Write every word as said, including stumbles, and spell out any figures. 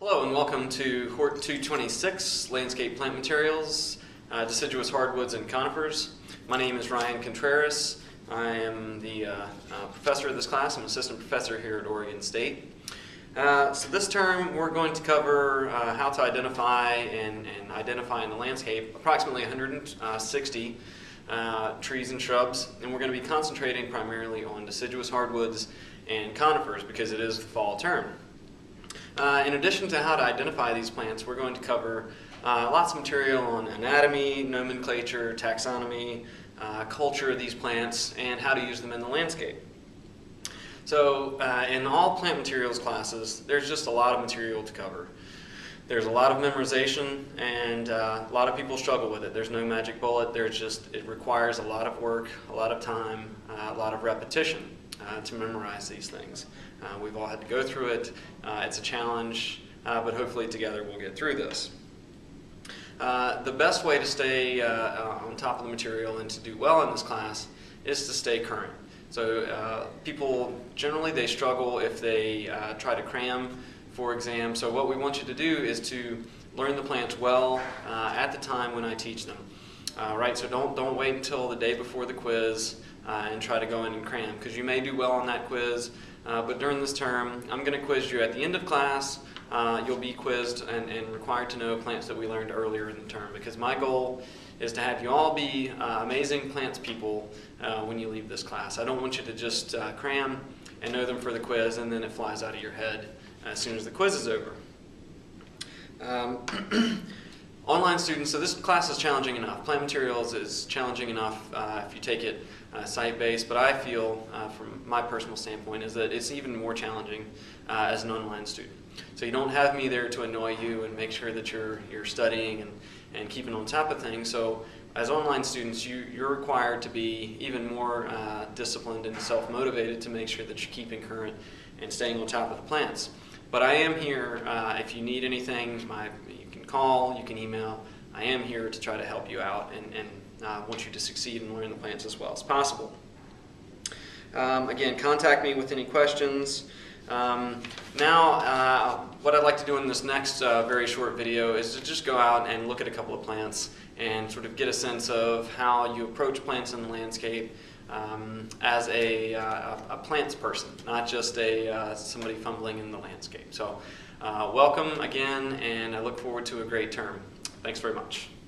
Hello and welcome to Hort two twenty-six, Landscape Plant Materials, uh, Deciduous Hardwoods and Conifers. My name is Ryan Contreras. I am the uh, uh, professor of this class. I'm an assistant professor here at Oregon State. Uh, so this term we're going to cover uh, how to identify and, and identify in the landscape approximately one hundred sixty uh, trees and shrubs, and we're going to be concentrating primarily on deciduous hardwoods and conifers because it is the fall term. Uh, in addition to how to identify these plants, we're going to cover uh, lots of material on anatomy, nomenclature, taxonomy, uh, culture of these plants, and how to use them in the landscape. So uh, in all plant materials classes, there's just a lot of material to cover. There's a lot of memorization, and uh, a lot of people struggle with it. There's no magic bullet. There's just, it requires a lot of work, a lot of time, uh, a lot of repetition uh, to memorize these things. Uh, we've all had to go through it. Uh, it's a challenge, uh, but hopefully together we'll get through this. Uh, the best way to stay uh, uh, on top of the material and to do well in this class is to stay current. So uh, people, generally they struggle if they uh, try to cram for exams. So what we want you to do is to learn the plants well uh, at the time when I teach them. Uh, right? So don't, don't wait until the day before the quiz uh, and try to go in and cram, because you may do well on that quiz. Uh, but during this term, I'm going to quiz you at the end of class. Uh, you'll be quizzed and, and required to know plants that we learned earlier in the term, because my goal is to have you all be uh, amazing plants people uh, when you leave this class. I don't want you to just uh, cram and know them for the quiz and then it flies out of your head as soon as the quiz is over. Um, online students, so this class is challenging enough. Plant materials is challenging enough uh, if you take it Uh, site-based, but I feel, uh, from my personal standpoint, is that it's even more challenging uh, as an online student. So you don't have me there to annoy you and make sure that you're, you're studying and, and keeping on top of things. So as online students, you, you're required to be even more uh, disciplined and self-motivated to make sure that you're keeping current and staying on top of the plants. But I am here uh, if you need anything. My, you can call, you can email. I am here to try to help you out and, and uh, want you to succeed and learn the plants as well as possible. Um, again, contact me with any questions. Um, now, uh, what I'd like to do in this next uh, very short video is to just go out and look at a couple of plants and sort of get a sense of how you approach plants in the landscape um, as a, uh, a plants person, not just a uh, somebody fumbling in the landscape. So, uh, welcome again, and I look forward to a great term. Thanks very much.